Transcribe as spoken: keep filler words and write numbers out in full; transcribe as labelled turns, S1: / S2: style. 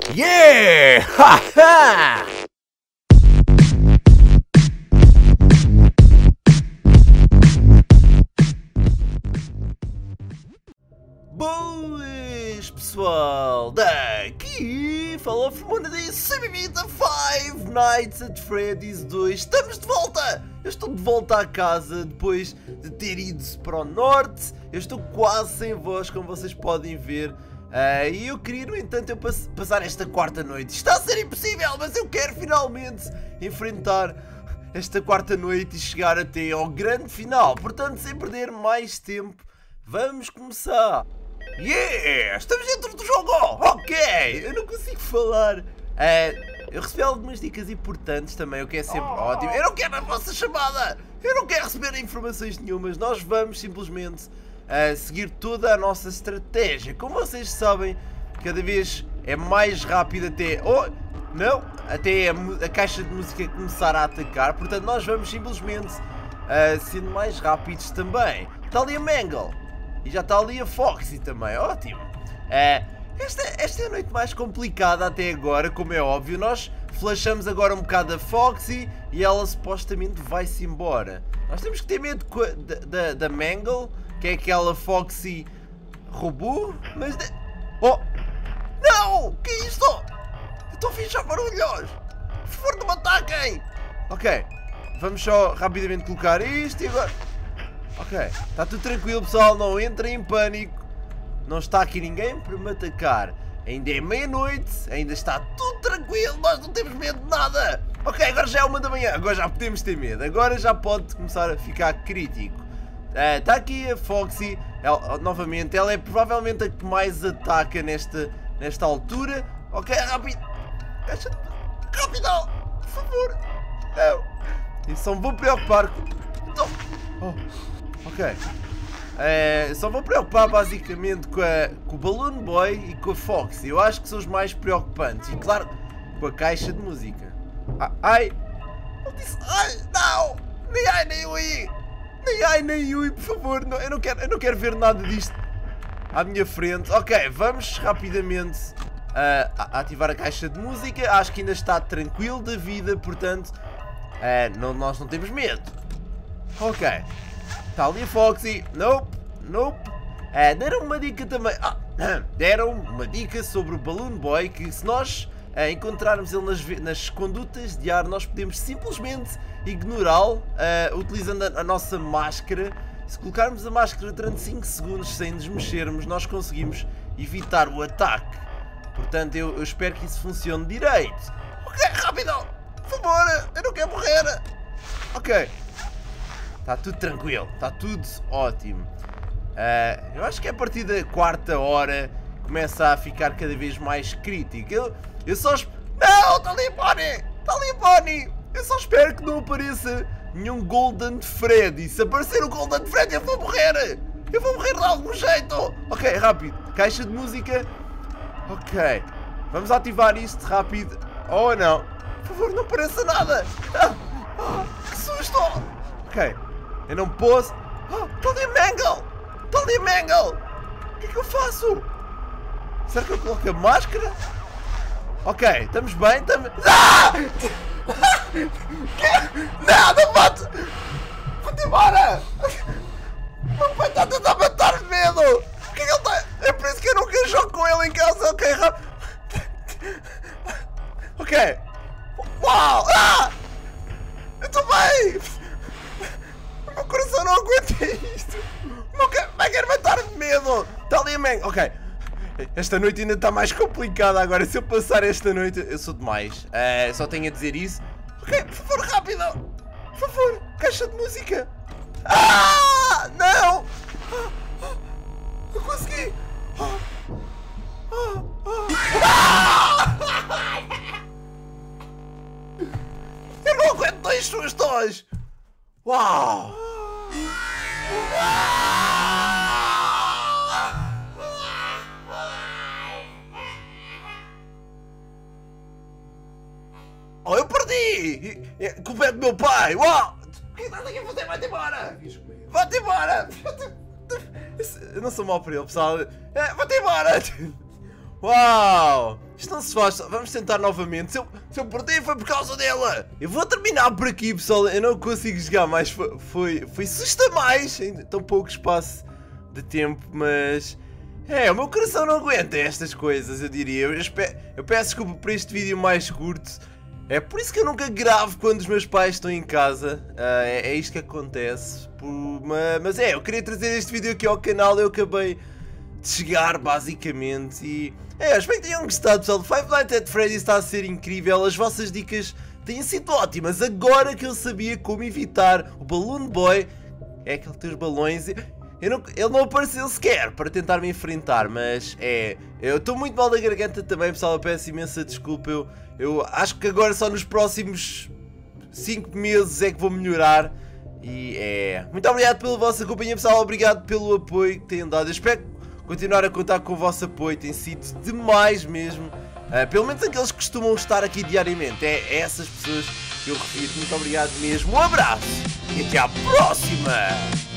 S1: Yeah! Ha ha! Boas, pessoal! Daqui fala o Fumona de Bem-vindo a Five Nights at Freddy's dois. Estamos de volta! Eu estou de volta à casa depois de ter ido para o norte. Eu estou quase sem voz, como vocês podem ver. Uh, e eu queria, no entanto, eu pass passar esta quarta noite. Está a ser impossível, mas eu quero finalmente enfrentar esta quarta noite e chegar até ao grande final. Portanto, sem perder mais tempo, vamos começar. Yeah! Estamos dentro do jogo! Ok! Eu não consigo falar. Uh, eu recebi algumas dicas importantes também, o que é sempre oh. ótimo. Eu não quero a vossa chamada! Eu não quero receber informações nenhumas. Nós vamos simplesmente uh, seguir toda a nossa estratégia. Como vocês sabem, cada vez é mais rápido até... Oh! Não! Até a, a caixa de música começar a atacar. Portanto, nós vamos simplesmente uh, sendo mais rápidos também. Está ali a Mangle. E já está ali a Foxy também, ótimo. Uh, esta, esta é a noite mais complicada até agora, como é óbvio. Nós flashamos agora um bocado a Foxy e ela supostamente vai-se embora. Nós temos que ter medo da, da, da Mangle, que é aquela Foxy robô, mas... De... Oh! Não! Que é isto? Eu estou a fechar barulhos! Por favor, não me ataquem! Ok, vamos só rapidamente colocar isto e agora... Ok, está tudo tranquilo, pessoal, não entrem em pânico. Não está aqui ninguém para me atacar. Ainda é meia-noite, ainda está tudo tranquilo, nós não temos medo de nada. Ok, agora já é uma da manhã, agora já podemos ter medo. Agora já pode começar a ficar crítico. uh, Está aqui a Foxy, ela, novamente, ela é provavelmente a que mais ataca nesta, nesta altura. Ok, rápido. Rápido, por favor. Não. Eu só me vou preocupar com... Oh. Ok, uh, só vou preocupar basicamente com, a, com o Balloon Boy e com a Foxy. Eu acho que são os mais preocupantes. E claro, com a caixa de música. Ah, ai! Ele disse ai! Não! Nem ai nem ui! Nem ai nem ui, por favor! Não, eu, não quero, eu não quero ver nada disto à minha frente. Ok, vamos rapidamente uh, ativar a caixa de música. Acho que ainda está tranquilo da vida, portanto uh, não, nós não temos medo. Ok. Está ali a Foxy. Nope, nope. Uh, deram uma dica também. Ah, deram uma dica sobre o Balloon Boy, que se nós uh, encontrarmos ele nas, nas condutas de ar, nós podemos simplesmente ignorá-lo uh, utilizando a, a nossa máscara. Se colocarmos a máscara durante cinco segundos sem nos mexermos, nós conseguimos evitar o ataque. Portanto, eu, eu espero que isso funcione direito. Ok, rápido! Por favor, eu não quero morrer! Ok. Está tudo tranquilo, está tudo ótimo. Uh, eu acho que a partir da quarta hora começa a ficar cada vez mais crítico. Eu, eu só espero... Não, está ali a Bonnie! Está ali a Bonnie! Eu só espero que não apareça nenhum Golden Freddy. Se aparecer o Golden Freddy eu vou morrer! Eu vou morrer de algum jeito! Ok, rápido. Caixa de música. Ok. Vamos ativar isto rápido. Oh não! Por favor, não apareça nada! Ah, ah, que susto! Ok. Eu não posso... Oh, está ali a Mangle! Está ali a Mangle! O que é que eu faço? Será que eu coloco a máscara? Ok, estamos bem, estamos... Ah! Não, não mate! Vou-te embora! O meu pai está a tentar matar de medo! O que é que ele está... É por isso que eu nunca jogo com ele em casa, ok? Ok! Uau! Ah! Eu estou bem! O meu coração não aguenta isto! O meu pai quer matar de medo! Está ali a Mangle! Ok. Esta noite ainda está mais complicada agora. Se eu passar esta noite... Eu sou demais. Uh, só tenho a dizer isso. Ok, por favor, rápido! Por favor, caixa de música! Ah! Não! Ah, ah, eu consegui! Ah, ah, ah. Ah! Eu não aguento dois sustos! Uau! Oh, eu perdi! A culpa é do meu pai! Uau! O que estás aqui a fazer? Vai-te embora! Vai-te embora! Eu não sou mau para ele, pessoal. Vai-te embora! Uau! Isto não se faz. Vamos tentar novamente. Se eu, se eu perdi foi por causa dela. Eu vou terminar por aqui, pessoal. Eu não consigo jogar mais. Foi, foi, foi susta mais. Em tão pouco espaço de tempo, mas... É, o meu coração não aguenta estas coisas, eu diria. Eu, espero, eu peço desculpa por este vídeo mais curto. É por isso que eu nunca gravo quando os meus pais estão em casa. Uh, é, é isto que acontece. Por, mas, mas é, eu queria trazer este vídeo aqui ao canal. Eu acabei de chegar, basicamente. E é, eu espero que tenham gostado, pessoal. Five Nights at Freddy's está a ser incrível. As vossas dicas têm sido ótimas. Agora que eu sabia como evitar o Balloon Boy, é aquele teus balões. Eu não, ele não apareceu sequer para tentar me enfrentar, mas é... Eu estou muito mal da garganta também, pessoal, eu peço imensa desculpa. Eu, eu acho que agora só nos próximos cinco meses é que vou melhorar. E é... Muito obrigado pela vossa companhia, pessoal, obrigado pelo apoio que têm dado. Eu espero continuar a contar com o vosso apoio, tem sido demais mesmo. Uh, pelo menos aqueles que costumam estar aqui diariamente, é, é essas pessoas que eu refiro. Muito obrigado mesmo, um abraço e até à próxima!